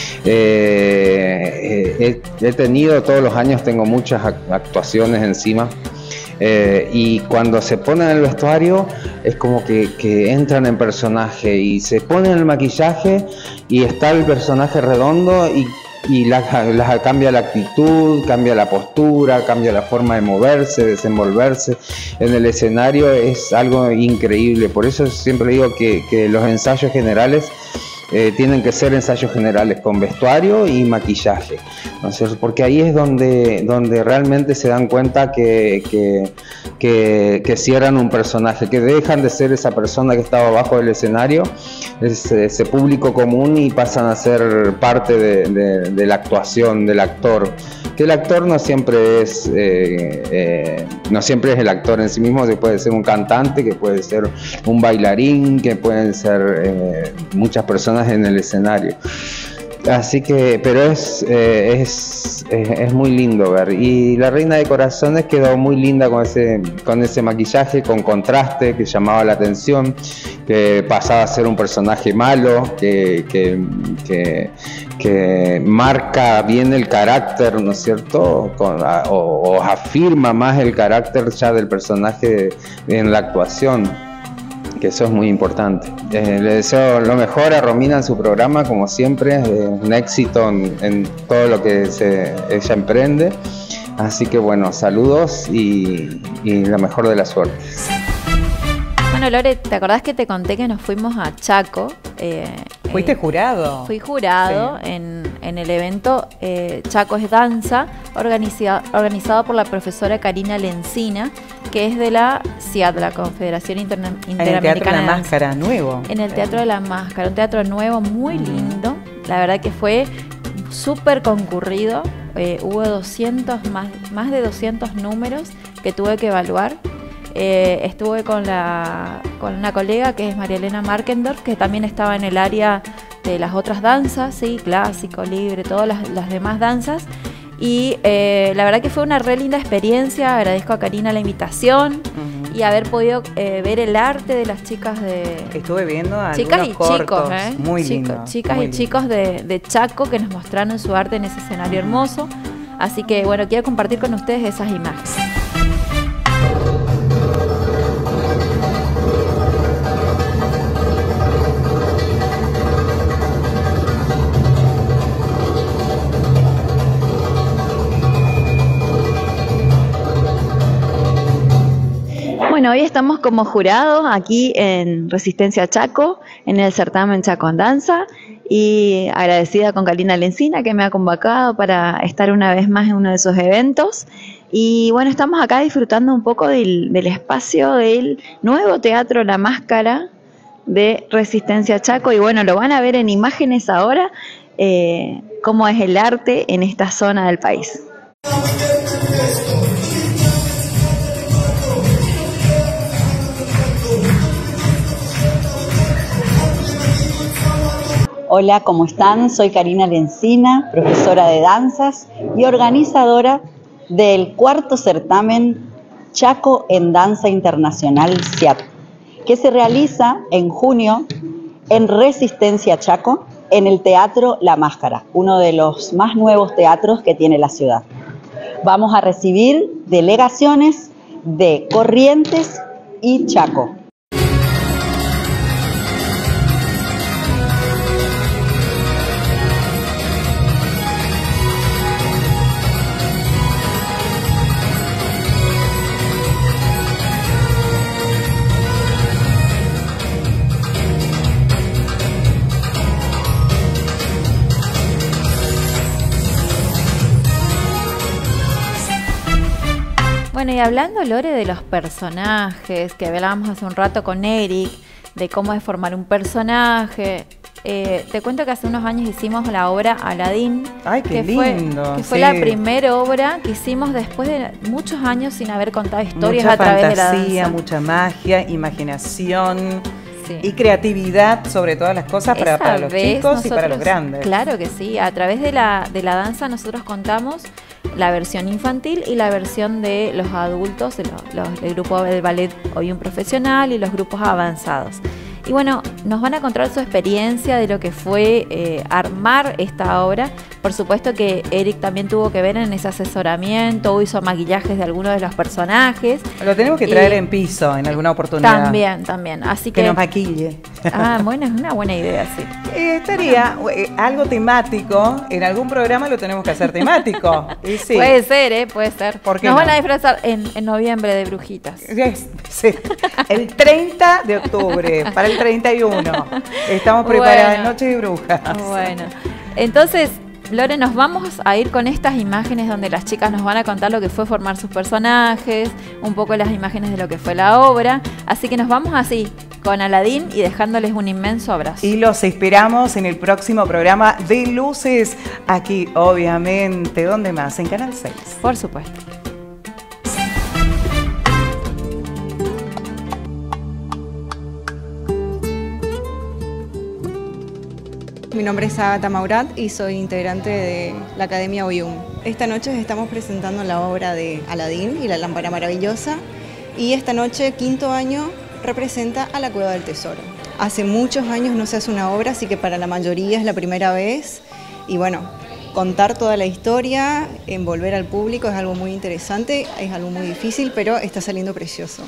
He tenido, todos los años tengo muchas actuaciones encima. Y cuando se ponen el vestuario es como que entran en personaje y se ponen el maquillaje y está el personaje redondo y cambia la actitud, cambia la postura, cambia la forma de moverse, desenvolverse en el escenario. Es algo increíble, por eso siempre digo que los ensayos generales tienen que ser ensayos generales con vestuario y maquillaje, ¿no es cierto? Porque ahí es donde realmente se dan cuenta que cierran un personaje, que dejan de ser esa persona que estaba abajo del escenario, ese público común, y pasan a ser parte de la actuación del actor. Que el actor no siempre es el actor en sí mismo, que puede ser un cantante, que puede ser un bailarín, que pueden ser muchas personas en el escenario. Así que, pero es muy lindo ver. Y la Reina de Corazones quedó muy linda con ese maquillaje, con contraste, que llamaba la atención, que pasaba a ser un personaje malo, que marca bien el carácter, ¿no es cierto? O afirma más el carácter ya del personaje en la actuación, que eso es muy importante. Le deseo lo mejor a Romina en su programa, como siempre, un éxito en todo lo que ella emprende. Así que bueno, saludos y la mejor de las suertes.
Bueno, Lore, ¿te acordás que te conté que nos fuimos a Chaco?
¿Fuiste jurado?
Fui jurado, sí, en el evento Chaco es Danza, organizado por la profesora Karina Lencina, que es de la CIAD, la Confederación Interamericana
en el Teatro de la
Danza.
Máscara, nuevo.
En el Teatro de la Máscara, un teatro nuevo, muy lindo. La verdad que fue súper concurrido. Hubo más de 200 números que tuve que evaluar. Estuve con una colega que es María Elena Markendorf, que también estaba en el área de las otras danzas, ¿sí? Clásico, libre, todas las demás danzas. Y la verdad que fue una re linda experiencia. Agradezco a Karina la invitación y haber podido ver el arte de las chicas de...
Estuve viendo a
chicas y
cortos,
chicos,
muy lindo.
Chicas
muy
y chicos de Chaco, que nos mostraron su arte en ese escenario hermoso. Así que bueno, quiero compartir con ustedes esas imágenes.
Bueno, hoy estamos como jurados aquí en Resistencia Chaco, en el certamen Chaco en Danza, y agradecida con Karina Lencina, que me ha convocado para estar una vez más en uno de esos eventos. Y bueno, estamos acá disfrutando un poco del espacio del nuevo Teatro La Máscara de Resistencia Chaco, y bueno, lo van a ver en imágenes ahora, cómo es el arte en esta zona del país.
Hola, ¿cómo están? Soy Karina Lencina, profesora de danzas y organizadora del cuarto certamen Chaco en Danza Internacional CIAT, que se realiza en junio en Resistencia Chaco, en el Teatro La Máscara, uno de los más nuevos teatros que tiene la ciudad. Vamos a recibir delegaciones de Corrientes y Chaco.
Bueno, y hablando, Lore, de los personajes, que hablábamos hace un rato con Eric, de cómo es formar un personaje, te cuento que hace unos años hicimos la obra Aladín.
¡Ay, qué lindo!
Que fue la primera obra que hicimos después de muchos años sin haber contado historias a través de la danza.
Mucha fantasía, mucha magia, imaginación.
sí.
Y creatividad sobre todas las cosas para los chicos y para los grandes.
Claro que sí, a través de la danza nosotros contamos la versión infantil y la versión de los adultos, el grupo del ballet Hoy un Profesional y los grupos avanzados. Y bueno, nos van a contar su experiencia de lo que fue armar esta obra. Por supuesto que Eric también tuvo que ver en ese asesoramiento, hizo maquillajes de algunos de los personajes.
Lo tenemos que traer en piso en alguna oportunidad.
También. Así que
nos maquille.
Bueno, es una buena idea, sí.
Estaría algo temático, en algún programa lo tenemos que hacer temático. Y sí.
Puede ser, puede ser.
¿Por qué
nos
no?
van a disfrazar en noviembre de brujitas.
Sí. El 30 de octubre, para el 31. Estamos preparadas,
Bueno.
Noche de Brujas.
Bueno, entonces, Lore, nos vamos a ir con estas imágenes donde las chicas nos van a contar lo que fue formar sus personajes, un poco las imágenes de lo que fue la obra. Así que nos vamos así, con Aladín y dejándoles un inmenso abrazo.
Y los esperamos en el próximo programa de Luces, aquí obviamente, ¿dónde más? En Canal 6.
Por supuesto.
Mi nombre es Agatha Maurat y soy integrante de la Academia Oyum. Esta noche estamos presentando la obra de Aladín y la lámpara maravillosa, y esta noche, 5º año, representa a la Cueva del Tesoro. Hace muchos años no se hace una obra, así que para la mayoría es la primera vez, y bueno, contar toda la historia, envolver al público es algo muy interesante, es algo muy difícil, pero está saliendo precioso.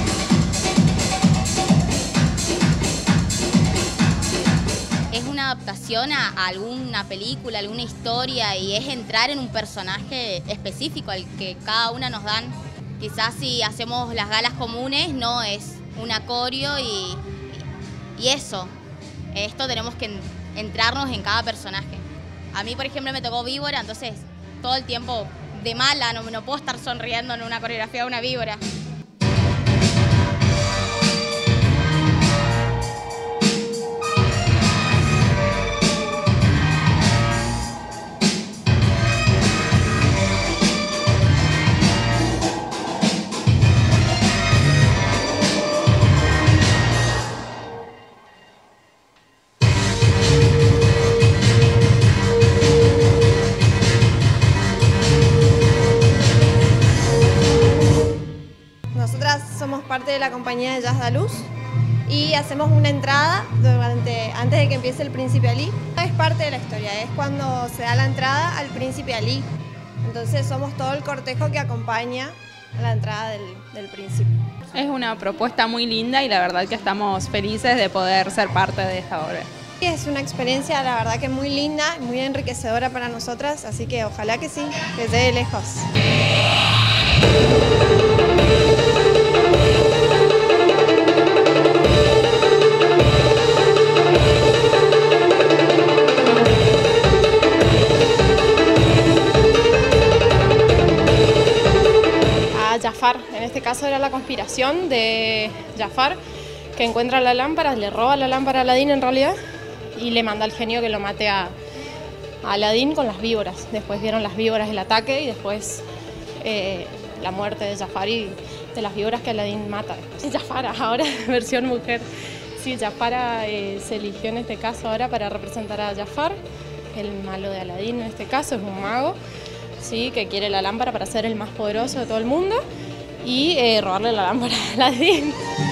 Adaptación a alguna película, alguna historia, y es entrar en un personaje específico al que cada una nos dan. Quizás si hacemos las galas comunes no es un acorio y eso. Esto tenemos que entrarnos en cada personaje. A mí, por ejemplo, me tocó víbora, entonces todo el tiempo de mala, no puedo estar sonriendo en una coreografía de una víbora.
Somos parte de la compañía de Jazz da Luz y hacemos una entrada antes de que empiece el Príncipe Ali. Es parte de la historia, es cuando se da la entrada al Príncipe Ali. Entonces somos todo el cortejo que acompaña a la entrada del príncipe.
Es una propuesta muy linda y la verdad que estamos felices de poder ser parte de esta obra.
Es una experiencia, la verdad que muy linda, muy enriquecedora para nosotras, así que ojalá que sí, que llegue lejos.
Jafar, en este caso era la conspiración de Jafar, que encuentra la lámpara, le roba la lámpara a Aladín en realidad y le manda al genio que lo mate a Aladín con las víboras. Después vieron las víboras el ataque y después la muerte de Jafar y de las víboras que Aladín mata. Jafar, ahora versión mujer. Sí, Jafar se eligió en este caso ahora para representar a Jafar, el malo de Aladín en este caso, es un mago. Sí, que quiere la lámpara para ser el más poderoso de todo el mundo y robarle la lámpara a Aladín.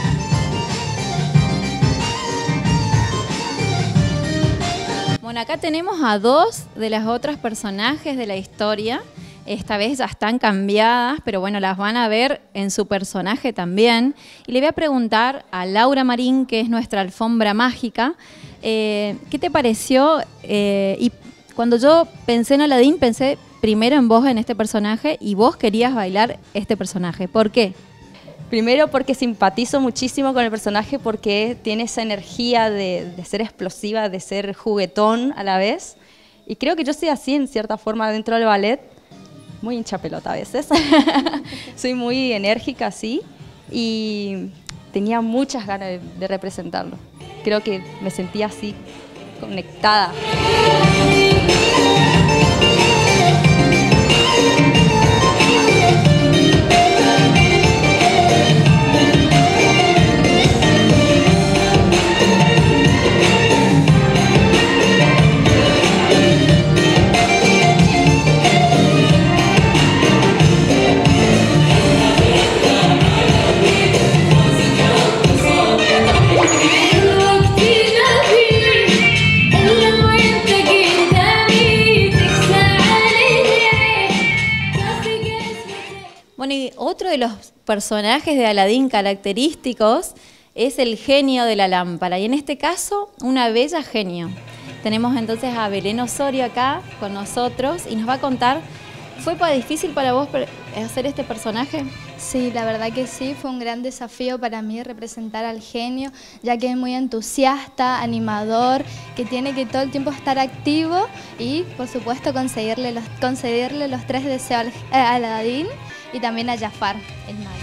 Bueno, acá tenemos a dos de las otras personajes de la historia. Esta vez ya están cambiadas, pero bueno, las van a ver en su personaje también. Y le voy a preguntar a Laura Marín, que es nuestra alfombra mágica, ¿qué te pareció? Y cuando yo pensé en Aladín, pensé primero en vos, en este personaje, y vos querías bailar este personaje. ¿Por qué?
Primero porque simpatizo muchísimo con el personaje porque tiene esa energía de ser explosiva, de ser juguetón a la vez. Y creo que yo soy así en cierta forma dentro del ballet, muy hincha pelota a veces. Soy muy enérgica así y tenía muchas ganas de representarlo. Creo que me sentía así, conectada.
los personajes de Aladín característicos es el genio de la lámpara, y en este caso, una bella genio. Tenemos entonces a Belén Osorio acá con nosotros y nos va a contar, ¿fue difícil para vos hacer este personaje?
Sí, la verdad que sí, fue un gran desafío para mí representar al genio, ya que es muy entusiasta, animador, que tiene que todo el tiempo estar activo y, por supuesto, concederle los 3 deseos a Aladín y también a Jafar, el malo.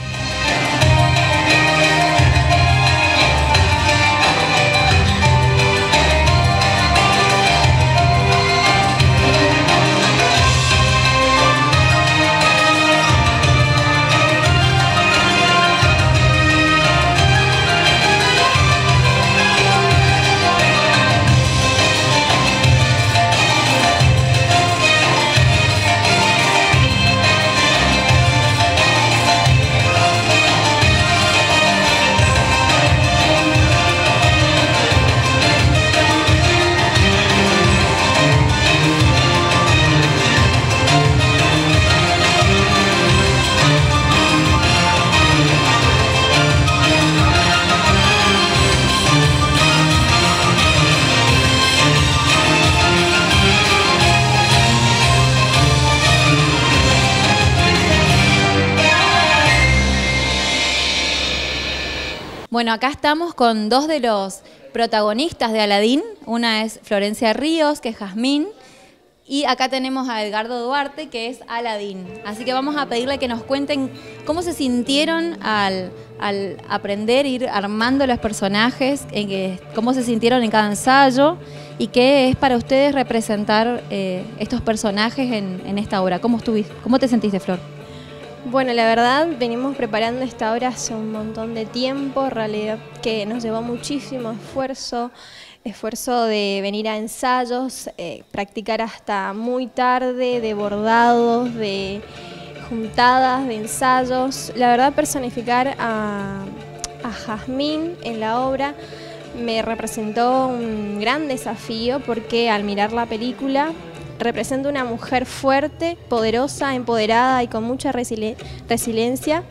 Bueno, acá estamos con 2 de los protagonistas de Aladín. Una es Florencia Ríos, que es Jazmín, y acá tenemos a Edgardo Duarte, que es Aladín. Así que vamos a pedirle que nos cuenten cómo se sintieron al aprender, ir armando los personajes, cómo se sintieron en cada ensayo y qué es para ustedes representar estos personajes en esta obra. ¿Cómo te sentiste, Flor?
Bueno, la verdad, venimos preparando esta obra hace un montón de tiempo, en realidad que nos llevó muchísimo esfuerzo de venir a ensayos, practicar hasta muy tarde, de bordados, de juntadas, de ensayos. La verdad, personificar a Jazmín en la obra me representó un gran desafío porque al mirar la película representa una mujer fuerte, poderosa, empoderada y con mucha resiliencia,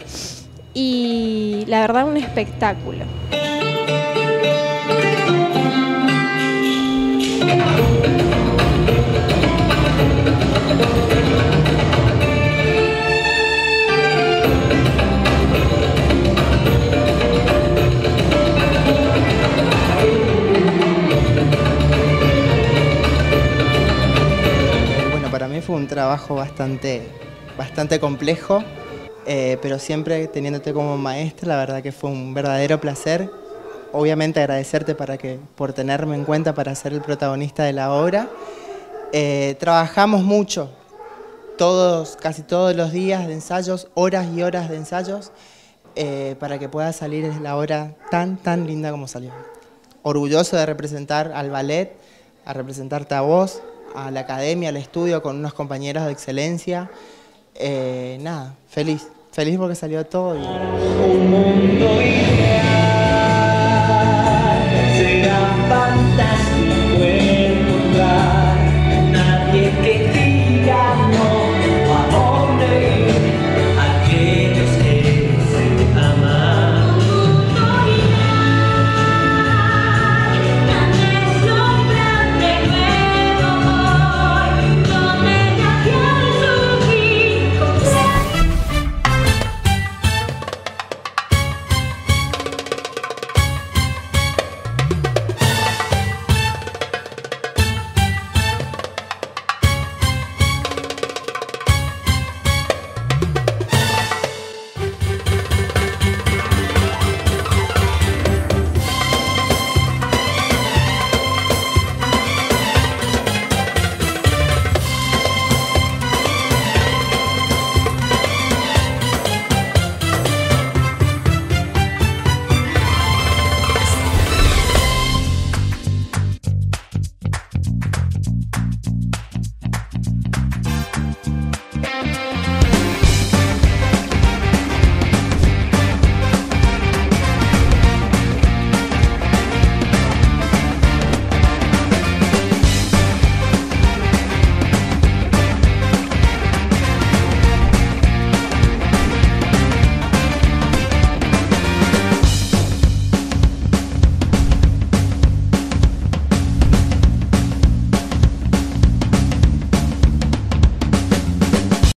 y la verdad un espectáculo.
Para mí fue un trabajo bastante complejo, pero siempre teniéndote como maestra, la verdad que fue un verdadero placer. Obviamente agradecerte por tenerme en cuenta para ser el protagonista de la obra. Trabajamos mucho, casi todos los días de ensayos, horas y horas de ensayos, para que pueda salir la obra tan linda como salió. Orgulloso de representar al ballet, a representarte a vos, a la academia, al estudio, con unos compañeros de excelencia. Nada, feliz porque salió todo bien.